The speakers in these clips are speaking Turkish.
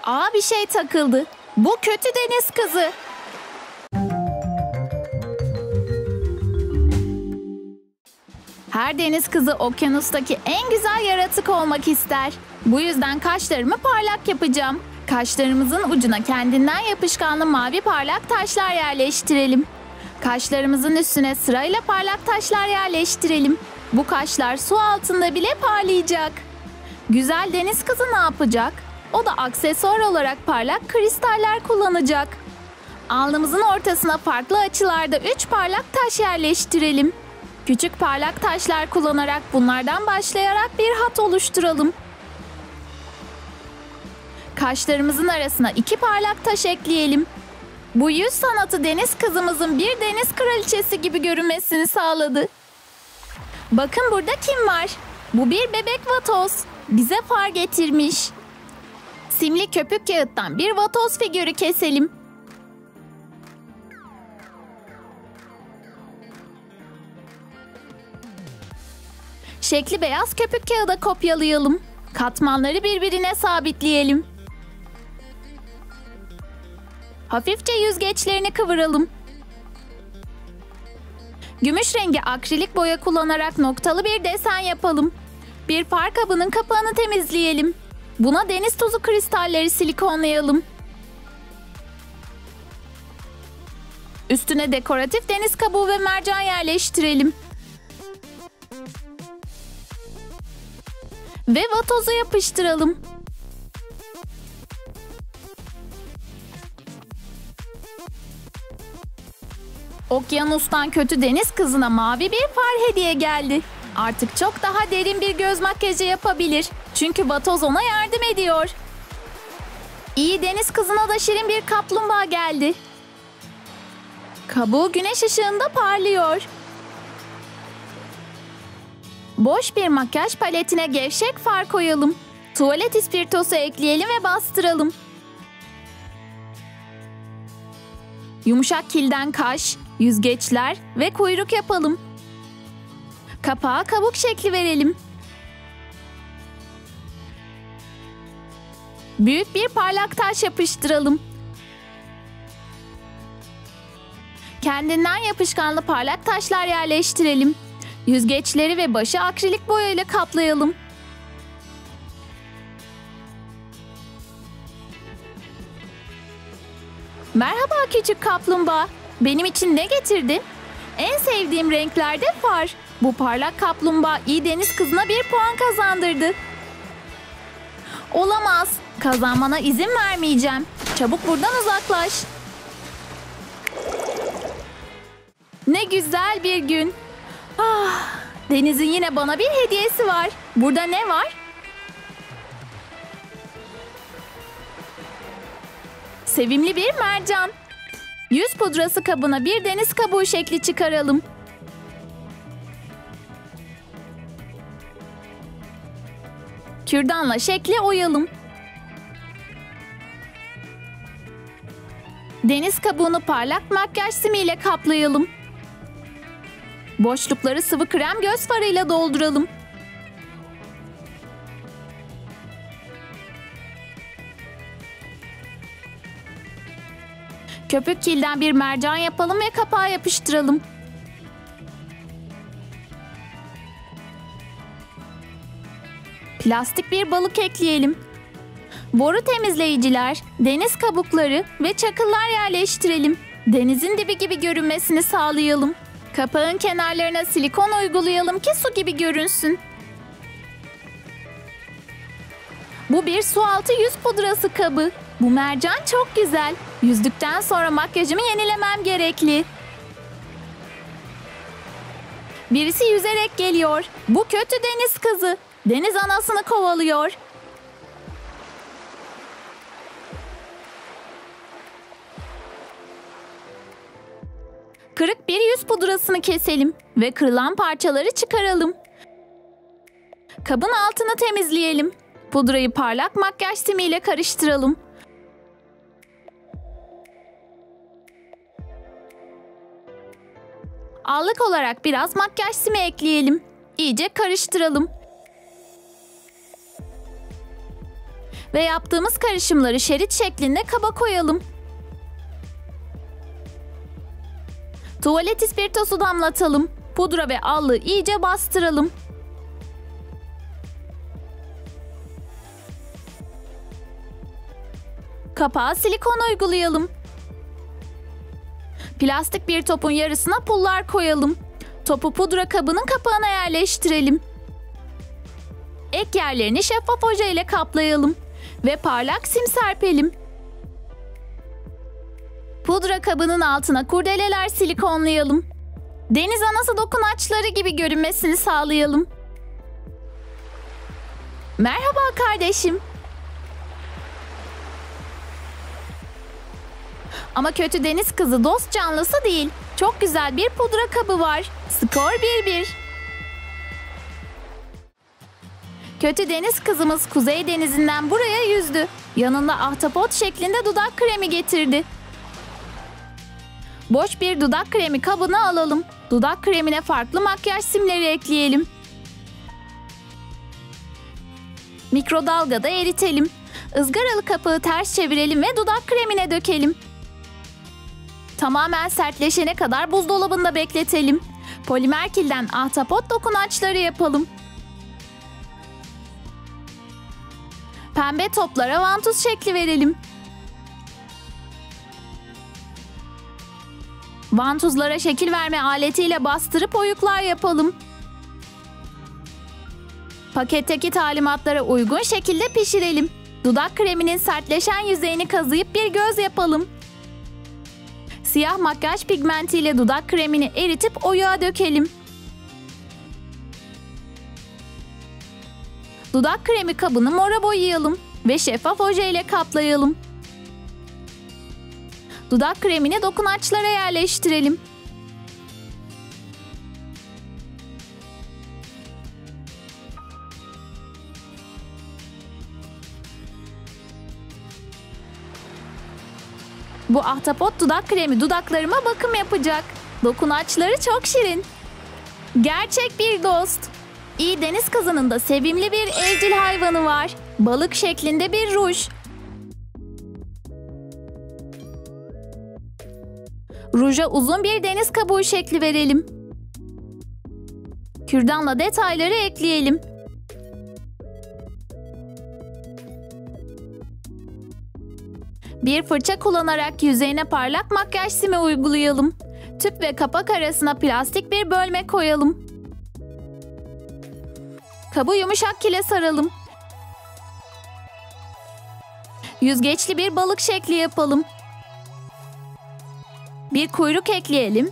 Bir şey takıldı. Bu kötü deniz kızı. Her deniz kızı okyanustaki en güzel yaratık olmak ister. Bu yüzden kaşlarımı parlak yapacağım. Kaşlarımızın ucuna kendinden yapışkanlı mavi parlak taşlar yerleştirelim. Kaşlarımızın üstüne sırayla parlak taşlar yerleştirelim. Bu kaşlar su altında bile parlayacak. Güzel deniz kızı ne yapacak? O da aksesuar olarak parlak kristaller kullanacak. Alnımızın ortasına farklı açılarda 3 parlak taş yerleştirelim. Küçük parlak taşlar kullanarak bunlardan başlayarak bir hat oluşturalım. Kaşlarımızın arasına 2 parlak taş ekleyelim. Bu yüz sanatı deniz kızımızın bir deniz kraliçesi gibi görünmesini sağladı. Bakın burada kim var? Bu bir bebek vatoz. Bize far getirmiş. Simli köpük kağıttan bir vatoz figürü keselim. Şekli beyaz köpük kağıda kopyalayalım. Katmanları birbirine sabitleyelim. Hafifçe yüzgeçlerini kıvıralım. Gümüş rengi akrilik boya kullanarak noktalı bir desen yapalım. Bir far kabının kapağını temizleyelim. Buna deniz tuzu kristalleri silikonlayalım. Üstüne dekoratif deniz kabuğu ve mercan yerleştirelim. Ve vatozu yapıştıralım. Okyanustan kötü deniz kızına mavi bir far hediye geldi. Artık çok daha derin bir göz makyajı yapabilir. Çünkü vatoz ona yardım ediyor. İyi deniz kızına da şirin bir kaplumbağa geldi. Kabuğu güneş ışığında parlıyor. Boş bir makyaj paletine gevşek far koyalım. Tuvalet ispirtosu ekleyelim ve bastıralım. Yumuşak kilden kaş, yüzgeçler ve kuyruk yapalım. Kapağa kabuk şekli verelim. Büyük bir parlak taş yapıştıralım. Kendinden yapışkanlı parlak taşlar yerleştirelim. Yüzgeçleri ve başı akrilik boya ile kaplayalım. Merhaba küçük kaplumbağa. Benim için ne getirdin? En sevdiğim renklerde far. Bu parlak kaplumbağa iyi deniz kızına bir puan kazandırdı. Olamaz. Kazanmana izin vermeyeceğim. Çabuk buradan uzaklaş. Ne güzel bir gün. Deniz'in yine bana bir hediyesi var. Burada ne var? Sevimli bir mercan. Yüz pudrası kabına bir deniz kabuğu şekli çıkaralım. Kürdanla şekli oyalım. Deniz kabuğunu parlak makyaj simiyle kaplayalım. Boşlukları sıvı krem göz farıyla dolduralım. Köpük kilden bir mercan yapalım ve kapağa yapıştıralım. Plastik bir balık ekleyelim. Boru temizleyiciler, deniz kabukları ve çakıllar yerleştirelim. Denizin dibi gibi görünmesini sağlayalım. Kapağın kenarlarına silikon uygulayalım ki su gibi görünsün. Bu bir sualtı yüz pudrası kabı. Bu mercan çok güzel. Yüzdükten sonra makyajımı yenilemem gerekli. Birisi yüzerek geliyor. Bu kötü deniz kızı. Deniz anasını kovalıyor. Kırık bir yüz pudrasını keselim ve kırılan parçaları çıkaralım. Kabın altını temizleyelim. Pudrayı parlak makyaj simiyle karıştıralım. Allık olarak biraz makyaj simi ekleyelim. İyice karıştıralım. Ve yaptığımız karışımları şerit şeklinde kaba koyalım. Tuvalet ispirtosu damlatalım. Pudra ve allığı iyice bastıralım. Kapağa silikon uygulayalım. Plastik bir topun yarısına pullar koyalım. Topu pudra kabının kapağına yerleştirelim. Ek yerlerini şeffaf oje ile kaplayalım. Ve parlak sim serpelim. Pudra kabının altına kurdeleler silikonlayalım. Deniz anası dokunaçları gibi görünmesini sağlayalım. Merhaba kardeşim. Ama kötü deniz kızı dost canlısı değil. Çok güzel bir pudra kabı var. Skor 1-1. Kötü deniz kızımız Kuzey Denizi'nden buraya yüzdü. Yanında ahtapot şeklinde dudak kremi getirdi. Boş bir dudak kremi kabına alalım. Dudak kremine farklı makyaj simleri ekleyelim. Mikrodalgada eritelim. Izgaralı kapağı ters çevirelim ve dudak kremine dökelim. Tamamen sertleşene kadar buzdolabında bekletelim. Polimer kilden ahtapot dokunaçları yapalım. Pembe toplara vantuz şekli verelim. Vantuzlara şekil verme aletiyle bastırıp oyuklar yapalım. Paketteki talimatlara uygun şekilde pişirelim. Dudak kreminin sertleşen yüzeyini kazıyıp bir göz yapalım. Siyah makyaj pigmentiyle dudak kremini eritip oyuğa dökelim. Dudak kremi kabını mora boyayalım ve şeffaf oje ile kaplayalım. Dudak kremini dokunaçlara yerleştirelim. Bu ahtapot dudak kremi dudaklarıma bakım yapacak. Dokunaçları çok şirin. Gerçek bir dost. İyi deniz kızının da sevimli bir evcil hayvanı var. Balık şeklinde bir ruj. Ruja uzun bir deniz kabuğu şekli verelim. Kürdanla detayları ekleyelim. Bir fırça kullanarak yüzeyine parlak makyaj simi uygulayalım. Tüp ve kapak arasına plastik bir bölme koyalım. Kabı yumuşak kile saralım. Yüzgeçli bir balık şekli yapalım. Bir kuyruk ekleyelim.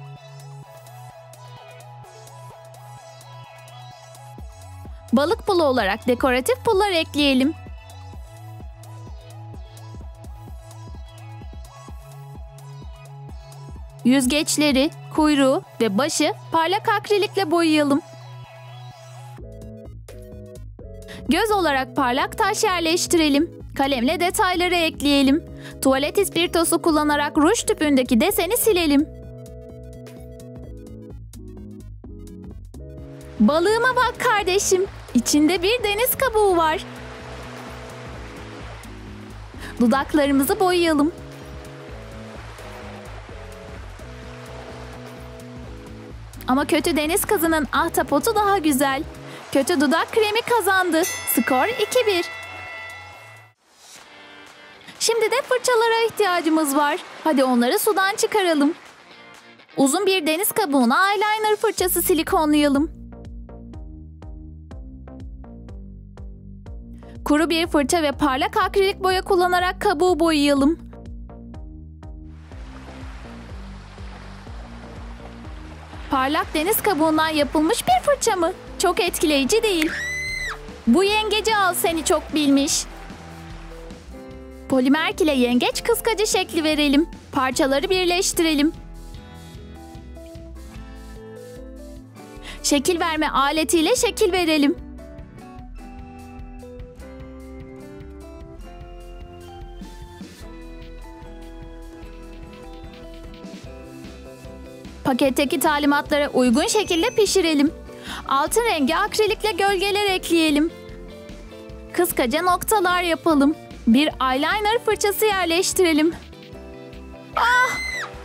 Balık pulu olarak dekoratif pullar ekleyelim. Yüzgeçleri, kuyruğu ve başı parlak akrilikle boyayalım. Göz olarak parlak taş yerleştirelim. Kalemle detayları ekleyelim. Tuvalet ispirtosu kullanarak ruj tüpündeki deseni silelim. Balığıma bak kardeşim. İçinde bir deniz kabuğu var. Dudaklarımızı boyayalım. Ama kötü deniz kızının ahtapotu daha güzel. Kötü dudak kremi kazandı. Skor 2-1. Şimdi de fırçalara ihtiyacımız var. Hadi onları sudan çıkaralım. Uzun bir deniz kabuğuna eyeliner fırçası silikonlayalım. Kuru bir fırça ve parlak akrilik boya kullanarak kabuğu boyayalım. Parlak deniz kabuğundan yapılmış bir fırça mı? Çok etkileyici değil. Bu yengeci al seni çok bilmiş. Polimer kile yengeç kıskacı şekli verelim. Parçaları birleştirelim. Şekil verme aletiyle şekil verelim. Paketteki talimatlara uygun şekilde pişirelim. Altın rengi akrilikle gölgeler ekleyelim. Kıskaca noktalar yapalım. Bir eyeliner fırçası yerleştirelim. Ah!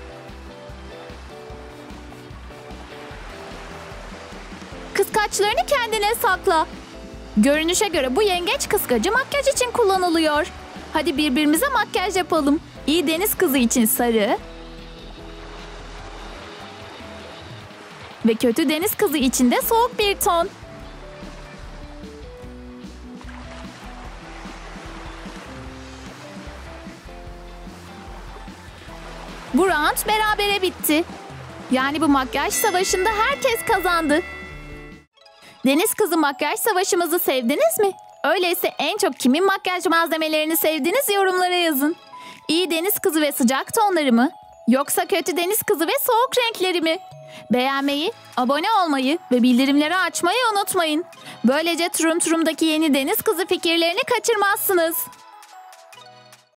Kıskaçlarını kendine sakla. Görünüşe göre bu yengeç kıskacı makyaj için kullanılıyor. Hadi birbirimize makyaj yapalım. İyi deniz kızı için sarı. Ve kötü deniz kızı için de soğuk bir ton. Bu round berabere bitti. Yani bu makyaj savaşında herkes kazandı. Deniz kızı makyaj savaşımızı sevdiniz mi? Öyleyse en çok kimin makyaj malzemelerini sevdiğiniz yorumlara yazın. İyi deniz kızı ve sıcak tonları mı? Yoksa kötü deniz kızı ve soğuk renkleri mi? Beğenmeyi, abone olmayı ve bildirimleri açmayı unutmayın. Böylece Turum Turum'daki yeni deniz kızı fikirlerini kaçırmazsınız.